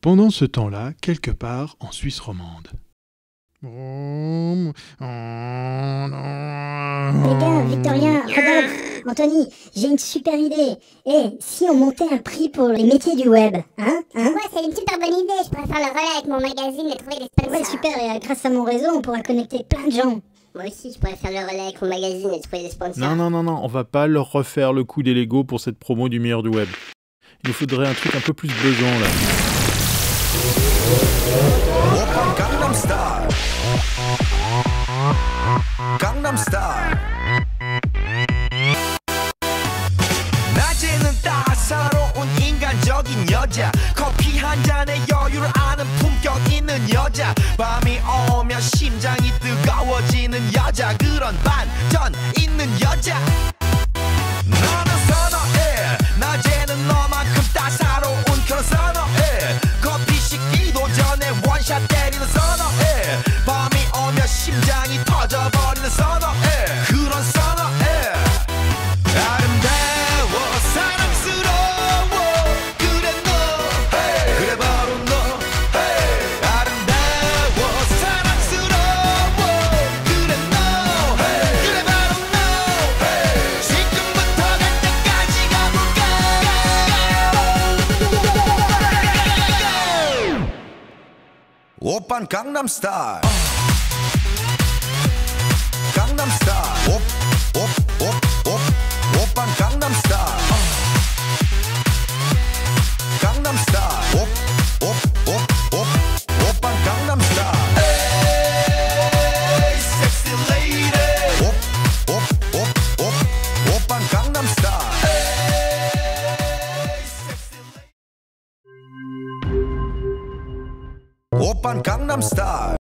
Pendant ce temps-là, quelque part en Suisse romande. Les gars, Victorien, Rodolphe, Anthony, j'ai une super idée. Si on montait un prix pour les métiers du web, hein? Ouais, c'est une super bonne idée. Je pourrais faire le relais avec mon magazine et trouver des sponsors. Ouais, super, et grâce à mon réseau, on pourra connecter plein de gens. Moi aussi, je pourrais faire le relais avec mon magazine et trouver des sponsors. Non, on va pas leur refaire le coup des Lego pour cette promo du meilleur du web. Il nous faudrait un truc un peu plus buzzant là. Gangnam Style. Gangnam Style. 낮에는 따사로운 인간적인 여자 커피 한 잔에 여유를 아는 품격 있는 여자 밤이 오면 심장이 뜨거워지는 여자 그런 반전 있는 여자 너는 선어해 낮에는 너만큼 따사로운 그런 선어해 커피 식기도 전에 원샷 때리는 선어해 밤이 오면 심장이 터져버리는 선어해 그런 선어해 아름다워 사랑스러워 그래 너 그래 바로 너 아름다워 사랑스러워 그래 너 그래 바로 너 지금부터 갈 때까지 가볼까 오빤 강남 스타일 강남 스타일 오빤 강남 스타일 강남 스타일 오빤 강남 스타일 에이 섹시 레이디 오빤 강남 스타일 에이 섹시 레이디 오빤 강남 스타일